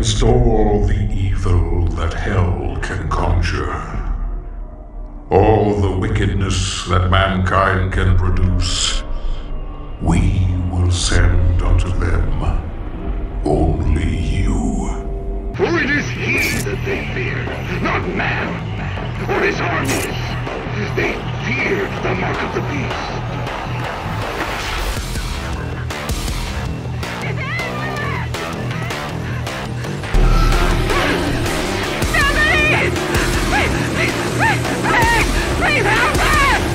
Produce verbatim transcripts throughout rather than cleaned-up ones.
against all the evil that hell can conjure. All the wickedness that mankind can produce, we will send unto them only you. For it is he that they fear, not man, or his armies. They fear the mark of the beast. Please help us!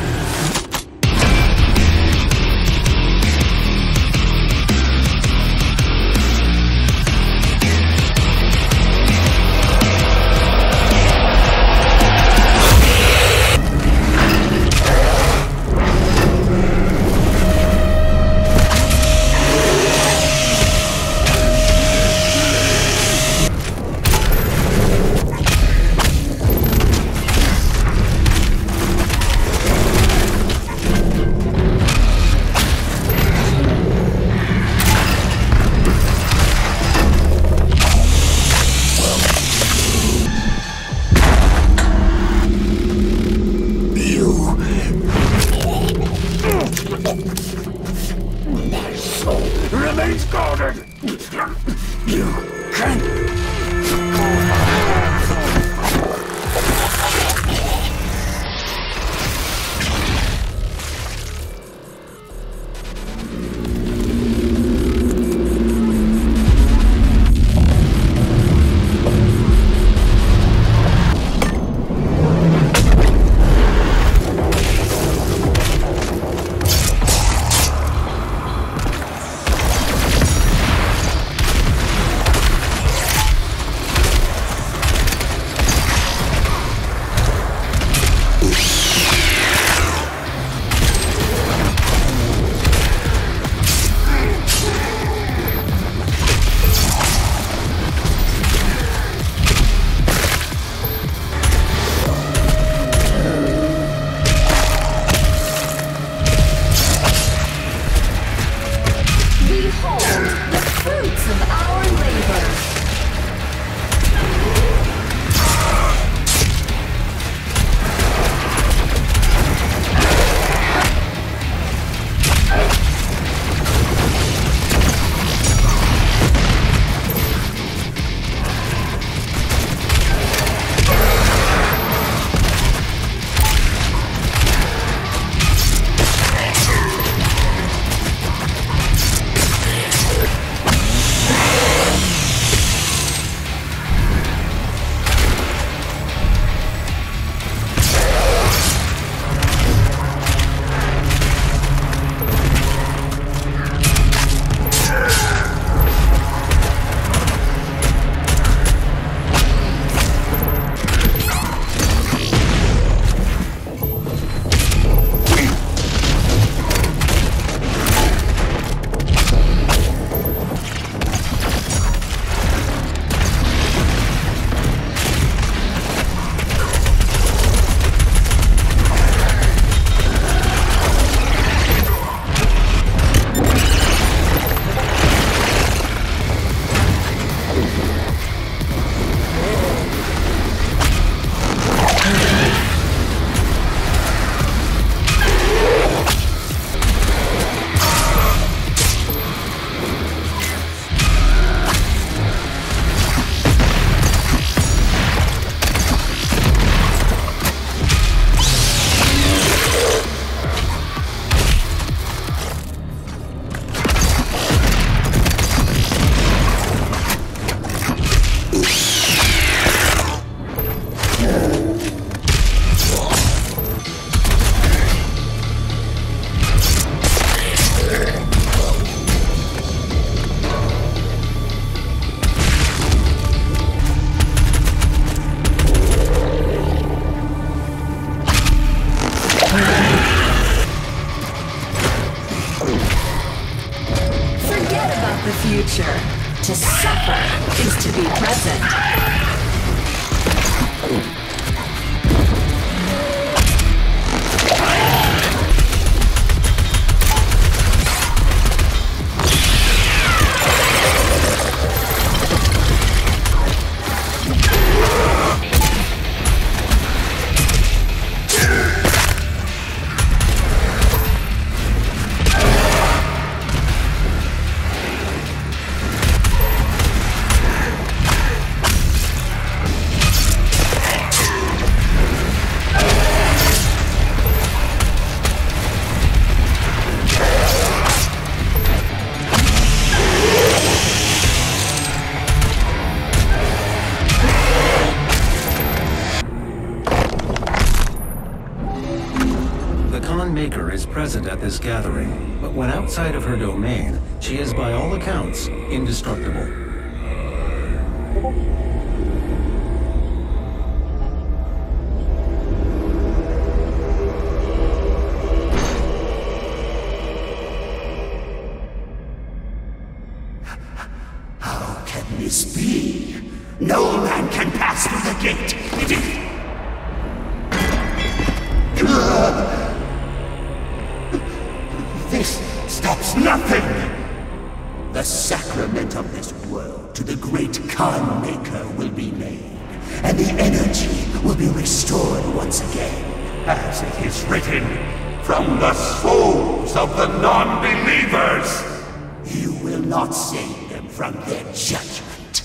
future. To suffer is to be present. Khan Maykr is present at this gathering, but when outside of her domain, she is by all accounts indestructible. How can this be? No man can pass through the gate. It is... This stops nothing! The sacrament of this world to the great Khan Maykr will be made, and the energy will be restored once again. As it is written, from the souls of the non-believers! You will not save them from their judgment.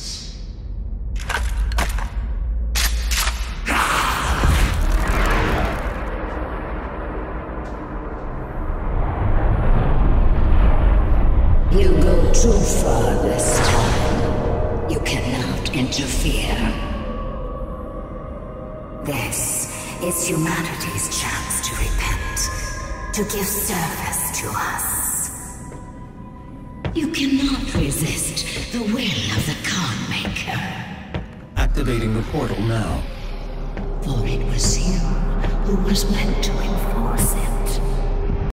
You go too far this time. You cannot interfere. This is humanity's chance to repent, to give service to us. You cannot resist the will of the Khan Maykr. Activating the portal now. For it was you who was meant to